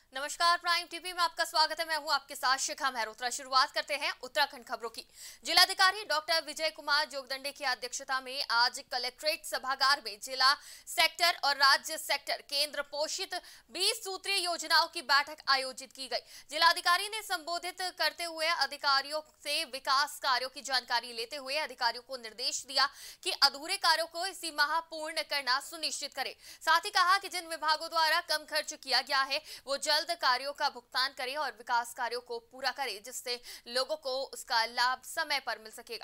नमस्कार, prime TV में आपका स्वागत है। मैं हूं आपके साथ शिखा मेहरोत्रा। शुरुआत करते हैं उत्तराखंड खबरों की। जिलाधिकारी डॉक्टर विजय कुमार जोगदंडे की अध्यक्षता में आज कलेक्ट्रेट सभागार में जिला, सेक्टर और राज्य सेक्टर केंद्र पोषित 20 सूत्रीय योजनाओं की बैठक आयोजित की गई। जिलाधिकारी ने संबोधित करते हुए अधिकारियों से विकास कार्यों की जानकारी लेते हुए अधिकारियों को निर्देश दिया कि अधूरे कार्यों को इसी माह पूर्ण करना सुनिश्चित करें। साथ ही कहा कि जिन विभागों द्वारा कम खर्च किया गया है वो जल्द कार्यों का भुगतान करें और विकास कार्यों को पूरा करें, जिससे लोगों को उसका लाभ समय पर मिल सकेगा।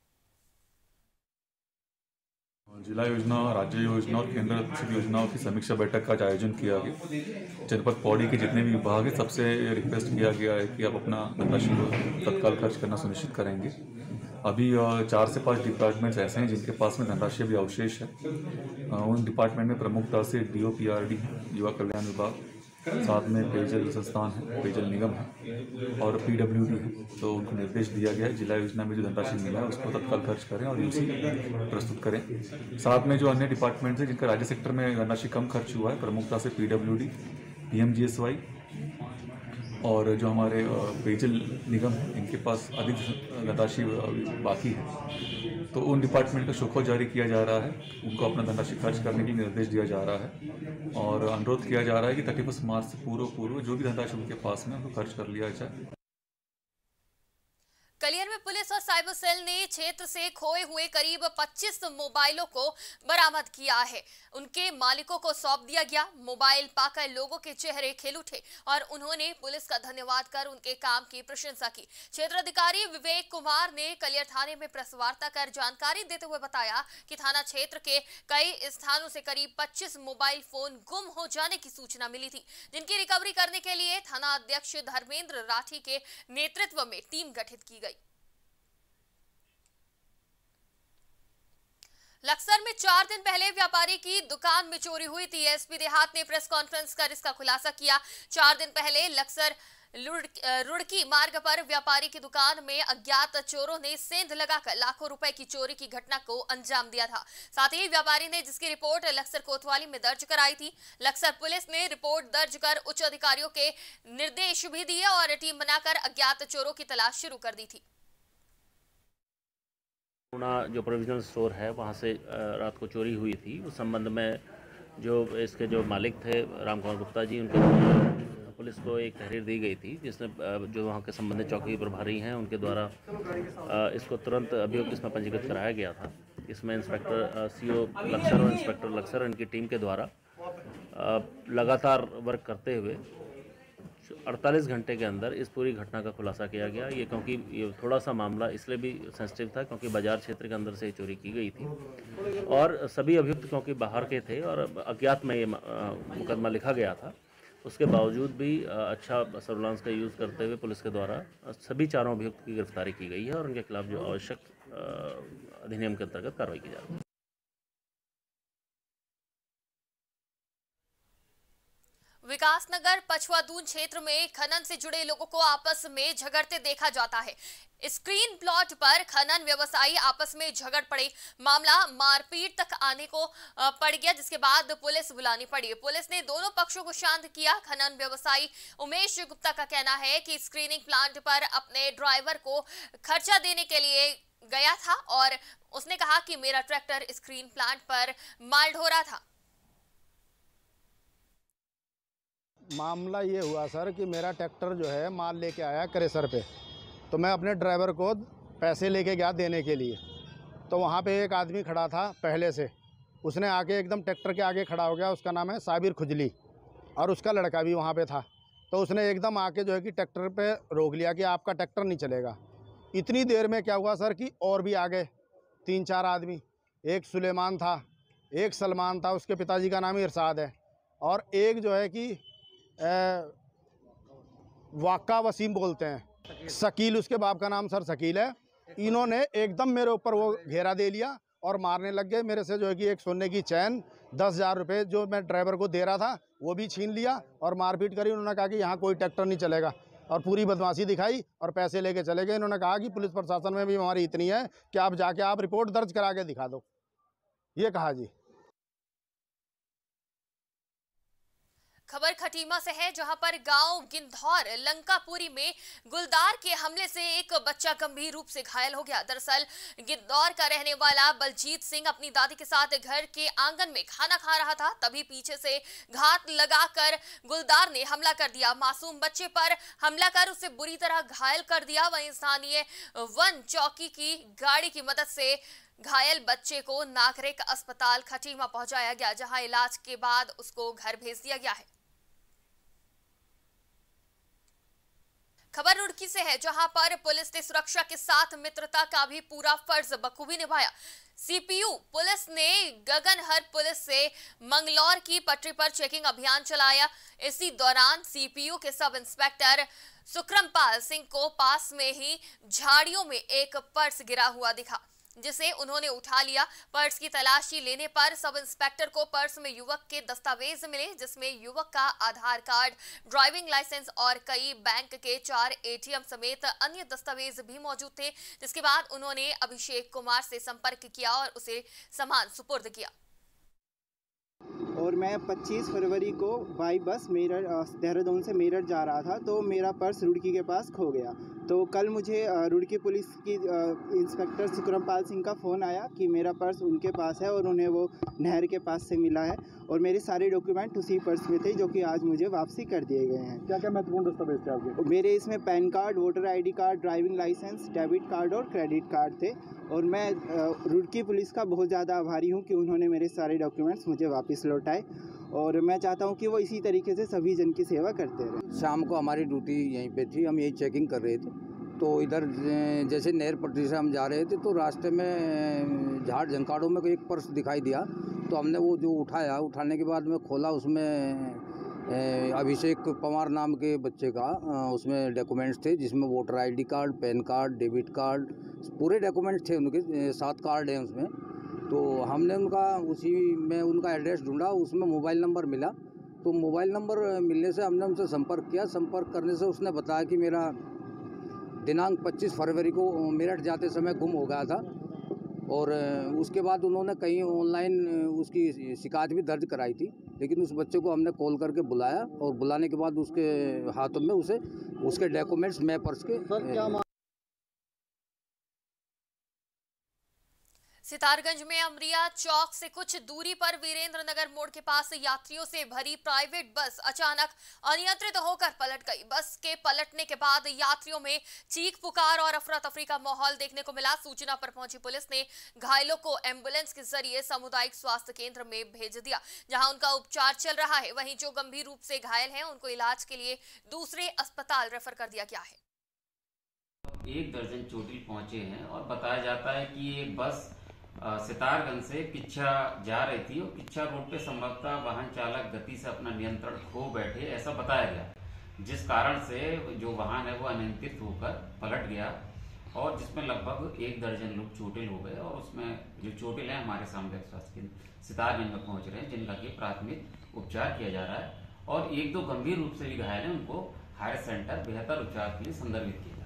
जिला योजना, राज्य योजना और केंद्र पोषित योजनाओं की समीक्षा बैठक का आज आयोजन किया गया। जनपद पौड़ी के जितने भी विभाग हैं सबसे रिक्वेस्ट किया गया है कि आप अपना धनराशि को तत्काल खर्च करना सुनिश्चित करेंगे। अभी 4 से 5 डिपार्टमेंट्स ऐसे हैं जिनके पास में धनराशि अभी अवशेष है। उन डिपार्टमेंट में प्रमुखता से DOPRD, युवा कल्याण विभाग, साथ में पेयजल संस्थान है, पेयजल निगम है और PWD है। तो उनको निर्देश दिया गया है जिला योजना में जो धनराशि मिला है उसको तत्काल खर्च करें और यूसी प्रस्तुत करें। साथ में जो अन्य डिपार्टमेंट्स हैं जिनका राज्य सेक्टर में धनराशि कम खर्च हुआ है, प्रमुखता से PWD, PMGSY और जो हमारे पेयजल निगम है, इनके पास अधिक धनराशि बाकी है। तो उन डिपार्टमेंट का शोकॉज जारी किया जा रहा है, उनको अपना धनराशि खर्च करने के लिए निर्देश दिया जा रहा है और अनुरोध किया जा रहा है कि 31 मार्च से पूर्व जो भी धनराशि उनके पास में उनको खर्च कर लिया जाए। कलियर में पुलिस और साइबर सेल ने क्षेत्र से खोए हुए करीब 25 मोबाइलों को बरामद किया है। उनके मालिकों को सौंप दिया गया। मोबाइल पाकर लोगों के चेहरे खिल उठे और उन्होंने पुलिस का धन्यवाद कर उनके काम की प्रशंसा की। क्षेत्राधिकारी विवेक कुमार ने कलियर थाने में प्रेस वार्ता कर जानकारी देते हुए बताया कि थाना क्षेत्र के कई स्थानों से करीब 25 मोबाइल फोन गुम हो जाने की सूचना मिली थी, जिनकी रिकवरी करने के लिए थाना अध्यक्ष धर्मेंद्र राठी के नेतृत्व में टीम गठित की गई। लक्सर में 4 दिन पहले व्यापारी की दुकान में चोरी हुई थी। एसपी देहात ने प्रेस कॉन्फ्रेंस कर इसका खुलासा किया। 4 दिन पहले लक्सर रुड़की मार्ग पर व्यापारी की दुकान में अज्ञात चोरों ने सेंध लगाकर लाखों रुपए की चोरी की घटना को अंजाम दिया था। साथ ही व्यापारी ने जिसकी रिपोर्ट लक्सर कोतवाली में दर्ज कराई थी। लक्सर पुलिस ने रिपोर्ट दर्ज कर उच्च अधिकारियों के निर्देश भी दिए और टीम बनाकर अज्ञात चोरों की तलाश शुरू कर दी थी। जो प्रोविजनल स्टोर है वहाँ से रात को चोरी हुई थी। उस संबंध में जो इसके जो मालिक थे राम कुमार गुप्ता जी, उनके पुलिस को एक तहरीर दी गई थी जिसने जो वहाँ के संबंधित चौकी प्रभारी हैं उनके द्वारा इसको तुरंत अभियोग इसमें पंजीकृत कराया गया था। इसमें इंस्पेक्टर CO लक्सर और इंस्पेक्टर लक्सर इनकी टीम के द्वारा लगातार वर्क करते हुए 48 घंटे के अंदर इस पूरी घटना का खुलासा किया गया। ये क्योंकि ये थोड़ा सा मामला इसलिए भी सेंसिटिव था क्योंकि बाजार क्षेत्र के अंदर से चोरी की गई थी और सभी अभियुक्त क्योंकि बाहर के थे और अज्ञात में ये मुकदमा लिखा गया था। उसके बावजूद भी अच्छा सर्विलांस का यूज़ करते हुए पुलिस के द्वारा सभी 4 अभियुक्त की गिरफ्तारी की गई है और उनके खिलाफ जो आवश्यक अधिनियम के अंतर्गत कार्रवाई की जा रही है। विकासनगर पछवादून क्षेत्र में खनन से जुड़े लोगों को आपस में झगड़ते देखा जाता है। स्क्रीन प्लॉट पर खनन व्यवसायी आपस में झगड़ पड़े। मामला मारपीट तक आने को पड़ गया, जिसके बाद पुलिस बुलानी पड़ी। पुलिस ने दोनों पक्षों को शांत किया। खनन व्यवसायी उमेश गुप्ता का कहना है कि स्क्रीनिंग प्लांट पर अपने ड्राइवर को खर्चा देने के लिए गया था और उसने कहा कि मेरा ट्रैक्टर स्क्रीन प्लांट पर माल ढो रहा था। मामला ये हुआ सर कि मेरा ट्रैक्टर जो है माल लेके आया क्रेशर पे, तो मैं अपने ड्राइवर को पैसे लेके गया देने के लिए। तो वहाँ पे एक आदमी खड़ा था पहले से, उसने आके एकदम ट्रैक्टर के आगे खड़ा हो गया। उसका नाम है साबिर खुजली और उसका लड़का भी वहाँ पे था। तो उसने एकदम आके जो है कि ट्रैक्टर पे रोक लिया कि आपका ट्रैक्टर नहीं चलेगा। इतनी देर में क्या हुआ सर कि और भी आ गए 3-4 आदमी। एक सुलेमान था, एक सलमान था, उसके पिताजी का नाम इरशाद है, और एक जो है कि वाका वसीम बोलते हैं, शकील उसके बाप का नाम सर शकील है। इन्होंने एकदम मेरे ऊपर वो घेरा दे लिया और मारने लग गए। मेरे से जो है कि एक सोने की चैन 10,000 रुपये जो मैं ड्राइवर को दे रहा था वो भी छीन लिया और मारपीट करी। उन्होंने कहा कि यहाँ कोई ट्रैक्टर नहीं चलेगा और पूरी बदमाशी दिखाई और पैसे लेके चले गए। इन्होंने कहा कि पुलिस प्रशासन में भी हमारी इतनी है कि आप जाके आप रिपोर्ट दर्ज करा के दिखा दो, ये कहा जी। खबर खटीमा से है, जहां पर गांव गिंधौर लंकापुरी में गुलदार के हमले से एक बच्चा गंभीर रूप से घायल हो गया। दरअसल गिंधौर का रहने वाला बलजीत सिंह अपनी दादी के साथ घर के आंगन में खाना खा रहा था, तभी पीछे से घात लगाकर गुलदार ने हमला कर दिया। मासूम बच्चे पर हमला कर उसे बुरी तरह घायल कर दिया। वहीं स्थानीय वन चौकी की गाड़ी की मदद से घायल बच्चे को नागरिक अस्पताल खटीमा पहुंचाया गया, जहां इलाज के बाद उसको घर भेज दिया गया है। खबर रुड़की से है, जहां पर पुलिस ने सुरक्षा के साथ मित्रता का भी पूरा फर्ज बखूबी निभाया। सीपीयू पुलिस ने गगनहर पुलिस से मंगलौर की पटरी पर चेकिंग अभियान चलाया। इसी दौरान सीपीयू के सब इंस्पेक्टर सुक्रमपाल सिंह को पास में ही झाड़ियों में एक पर्स गिरा हुआ दिखा, जिसे उन्होंने उठा लिया। पर्स की तलाशी लेने पर सब इंस्पेक्टर को पर्स में युवक के दस्तावेज मिले, जिसमें युवक का आधार कार्ड, ड्राइविंग लाइसेंस और कई बैंक के 4 एटीएम समेत अन्य दस्तावेज भी मौजूद थे। जिसके बाद उन्होंने अभिषेक कुमार से संपर्क किया और उसे सामान सुपुर्द किया। और मैं 25 फरवरी को बाई बस मेरठ देहरादून से मेरठ जा रहा था, तो मेरा पर्स रुड़की के पास खो गया। तो कल मुझे रुड़की पुलिस की इंस्पेक्टर सुक्रमपाल सिंह का फ़ोन आया कि मेरा पर्स उनके पास है और उन्हें वो नहर के पास से मिला है, और मेरे सारे डॉक्यूमेंट उसी पर्स में थे, जो कि आज मुझे वापसी कर दिए गए हैं। क्या क्या महत्वपूर्ण दस्तावेज थे आपके? मेरे इसमें PAN card, voter ID card, driving licence, debit card और क्रेडिट कार्ड थे। और मैं रुड़की पुलिस का बहुत ज़्यादा आभारी हूँ कि उन्होंने मेरे सारे डॉक्यूमेंट्स मुझे वापस लौटाए, और मैं चाहता हूँ कि वो इसी तरीके से सभी जन की सेवा करते रहें। शाम को हमारी ड्यूटी यहीं पे थी, हम यही चेकिंग कर रहे थे, तो इधर जैसे नहर पटरी से हम जा रहे थे, तो रास्ते में झाड़ झंकाड़ों में एक पर्स दिखाई दिया। तो हमने वो जो उठाने के बाद में खोला, उसमें अभिषेक पवार नाम के बच्चे का उसमें डॉक्यूमेंट्स थे, जिसमें voter ID card, PAN card, debit card, पूरे डॉक्यूमेंट्स थे उनके, 7 कार्ड हैं उसमें। तो हमने उसी में उनका एड्रेस ढूंढा, उसमें मोबाइल नंबर मिला। तो मोबाइल नंबर मिलने से हमने उनसे संपर्क किया। संपर्क करने से उसने बताया कि मेरा दिनांक 25 फरवरी को मेरठ जाते समय गुम हो गया था, और उसके बाद उन्होंने कहीं ऑनलाइन उसकी शिकायत भी दर्ज कराई थी। लेकिन उस बच्चे को हमने कॉल करके बुलाया, और बुलाने के बाद उसके हाथों में उसके डॉक्यूमेंट्स मैं पर्स के सितारगंज में अमरिया चौक से कुछ दूरी पर वीरेंद्र नगर मोड़ के पास यात्रियों से भरी प्राइवेट बस अचानक अनियंत्रित होकर पलट गई। बस के पलटने के बाद यात्रियों में चीख पुकार और अफरा तफरी का माहौल देखने को मिला। सूचना पर पहुंची पुलिस ने घायलों को एम्बुलेंस के जरिए सामुदायिक स्वास्थ्य केंद्र में भेज दिया, जहां उनका उपचार चल रहा है। वहीं जो गंभीर रूप से घायल हैं, उनको इलाज के लिए दूसरे अस्पताल रेफर कर दिया गया है। 1 दर्जन चोटिल पहुंचे हैं, और बताया जाता है कि ये बस सितारगंज से किच्छा जा रही थी, और किच्छा रोड पे संभवतः वाहन चालक गति से अपना नियंत्रण खो बैठे, ऐसा बताया गया, जिस कारण से जो वाहन है वो अनियंत्रित होकर पलट गया, और जिसमें लगभग 1 दर्जन लोग चोटिल हो गए। और उसमें जो चोटिल हैं हमारे सामुदायिक स्वास्थ्य केंद्र सितारगंज में पहुंच रहे हैं, जिनका कि प्राथमिक उपचार किया जा रहा है, और 1-2 गंभीर रूप से भी घायल हैं, उनको हायर सेंटर बेहतर उपचार के लिए संदर्भित किया।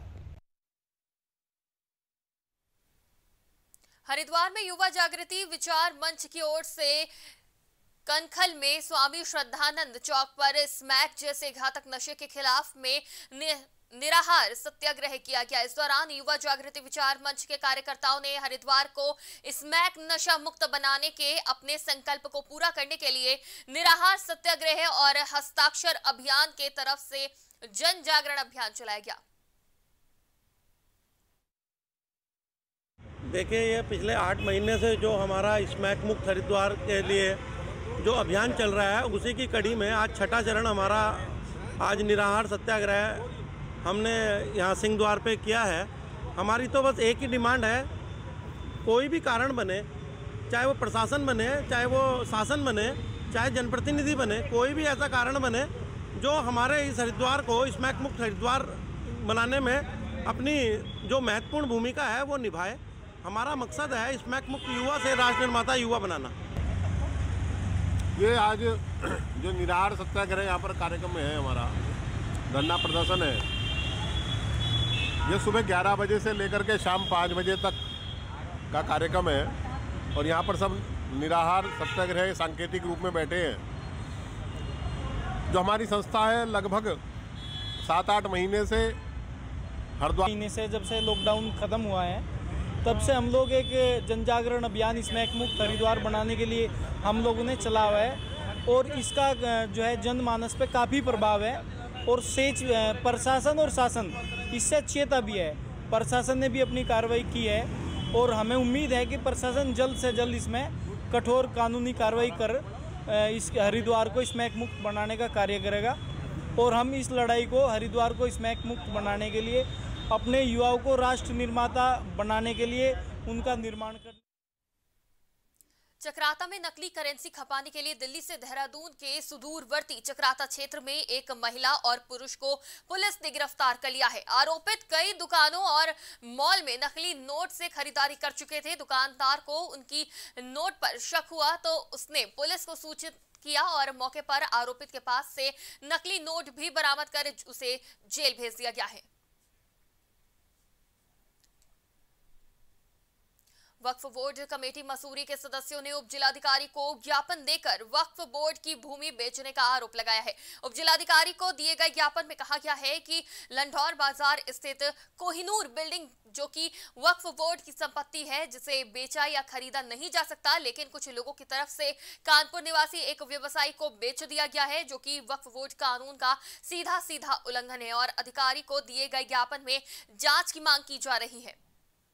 हरिद्वार में युवा जागृति विचार मंच की ओर से कनखल में स्वामी श्रद्धानंद चौक पर स्मैक जैसे घातक नशे के खिलाफ में निराहार सत्याग्रह किया गया। इस दौरान युवा जागृति विचार मंच के कार्यकर्ताओं ने हरिद्वार को स्मैक नशा मुक्त बनाने के अपने संकल्प को पूरा करने के लिए निराहार सत्याग्रह और हस्ताक्षर अभियान के तरफ से जन जागरण अभियान चलाया गया। देखिए, ये पिछले 8 महीने से जो हमारा स्मैक मुक्त हरिद्वार के लिए जो अभियान चल रहा है, उसी की कड़ी में आज 6ठा चरण हमारा आज निराहार सत्याग्रह हमने यहाँ सिंह द्वार पे किया है। हमारी तो बस एक ही डिमांड है, कोई भी कारण बने, चाहे वो प्रशासन बने, चाहे वो शासन बने, चाहे जनप्रतिनिधि बने, कोई भी ऐसा कारण बने जो हमारे इस हरिद्वार को स्मैक मुक्त हरिद्वार बनाने में अपनी जो महत्वपूर्ण भूमिका है वो निभाए। हमारा मकसद है स्मैक मुक्त युवा से राष्ट्र निर्माता युवा बनाना। ये आज जो निराहार सत्याग्रह यहाँ पर कार्यक्रम में है, हमारा धरना प्रदर्शन है, ये सुबह 11 बजे से लेकर के शाम 5 बजे तक का कार्यक्रम है, और यहाँ पर सब निराहार सत्याग्रह सांकेतिक रूप में बैठे हैं। जो हमारी संस्था है लगभग 7-8 महीने से हरिद्वार महीने से जब से लॉकडाउन ख़त्म हुआ है तब से हम लोग एक जन जागरण अभियान स्मैक मुक्त हरिद्वार बनाने के लिए हम लोगों ने चला हुआ है और इसका जो है जनमानस पे काफ़ी प्रभाव है और सेच प्रशासन और शासन इससे चेता भी है। प्रशासन ने भी अपनी कार्रवाई की है और हमें उम्मीद है कि प्रशासन जल्द से जल्द इसमें कठोर कानूनी कार्रवाई कर इस हरिद्वार को स्मैक मुक्त बनाने का कार्य करेगा और हम इस लड़ाई को हरिद्वार को स्मैक मुक्त बनाने के लिए अपने युवाओं को राष्ट्र निर्माता बनाने के लिए उनका निर्माण कर। चक्राता में नकली करेंसी खपाने के लिए दिल्ली से देहरादून के सुदूरवर्ती चक्राता क्षेत्र में एक महिला और पुरुष को पुलिस ने गिरफ्तार कर लिया है। आरोपित कई दुकानों और मॉल में नकली नोट से खरीदारी कर चुके थे। दुकानदार को उनकी नोट पर शक हुआ तो उसने पुलिस को सूचित किया और मौके पर आरोपित के पास से नकली नोट भी बरामद कर उसे जेल भेज दिया गया है। वक्फ बोर्ड कमेटी मसूरी के सदस्यों ने उप जिलाधिकारी को ज्ञापन देकर वक्फ बोर्ड की भूमि बेचने का आरोप लगाया है। उप जिलाधिकारी को दिए गए ज्ञापन में कहा गया है कि लंढौर बाजार स्थित कोहिनूर बिल्डिंग जो कि वक्फ बोर्ड की संपत्ति है, जिसे बेचा या खरीदा नहीं जा सकता, लेकिन कुछ लोगों की तरफ से कानपुर निवासी एक व्यवसायी को बेच दिया गया है, जो कि वक्फ बोर्ड कानून का सीधा उल्लंघन है और अधिकारी को दिए गए ज्ञापन में जांच की मांग की जा रही है।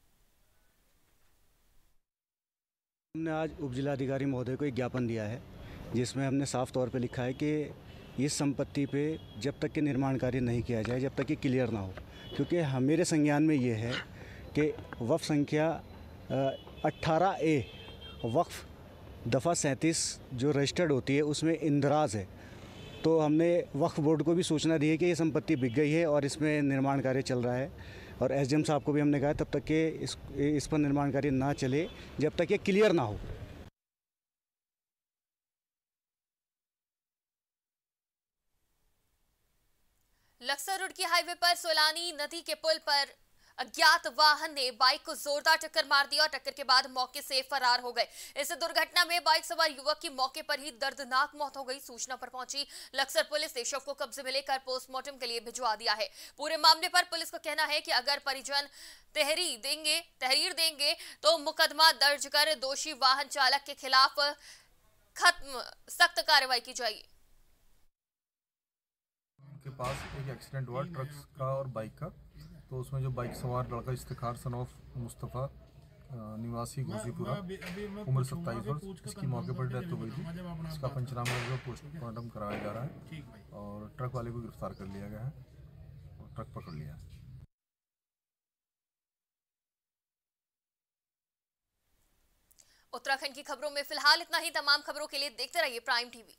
हमने आज उप जिलाधिकारी महोदय को एक ज्ञापन दिया है जिसमें हमने साफ तौर पे लिखा है कि इस संपत्ति पे जब तक कि निर्माण कार्य नहीं किया जाए, जब तक कि क्लियर ना हो, क्योंकि मेरे संज्ञान में ये है कि वक्फ संख्या 18A वक्फ दफ़ा 37 जो रजिस्टर्ड होती है उसमें इंदराज है। तो हमने वक्फ बोर्ड को भी सूचना दी है कि ये संपत्ति बिक गई है और इसमें निर्माण कार्य चल रहा है और एसडीएम साहब को भी हमने कहा तब तक कि इस पर निर्माण कार्य ना चले जब तक ये क्लियर ना हो। लक्सर रुड़की हाईवे पर सोलानी नदी के पुल पर अज्ञात वाहन ने बाइक को जोरदार टक्कर मार दिया और टक्कर के बाद मौके से फरार हो गए। इस दुर्घटना में बाइक सवार युवक की मौके पर ही दर्दनाक मौत हो गई। सूचना पर पहुंची लक्सर पुलिस ने शव को कब्जे में लेकर पोस्टमार्टम के लिए भिजवा दिया है। पूरे मामले पर पुलिस का कहना है कि अगर परिजन तहरीर देंगे तो मुकदमा दर्ज कर दोषी वाहन चालक के खिलाफ सख्त कार्रवाई की जाएगी। उनके पास एक एक्सीडेंट हुआ ट्रक का और बाइक का, तो उसमें जो बाइक सवार लड़का इफ्तिखार सन ऑफ मुस्तफ़ा निवासी घोसीपुरा उम्र 27 वर्ष, इसकी मौके पर डेथ हो गई थी। इसका पंचनामा जो पोस्टमार्टम कराया जा रहा है और ट्रक वाले को गिरफ्तार कर लिया गया है और ट्रक पकड़ लिया है। उत्तराखंड की खबरों में फिलहाल इतना ही। तमाम खबरों के लिए देखते रहिए प्राइम टीवी।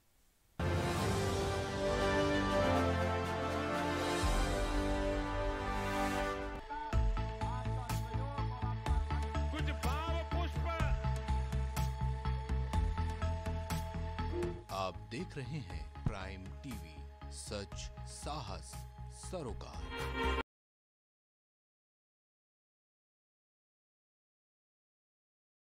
आप देख रहे हैं प्राइम टीवी, सच साहस सरोकार।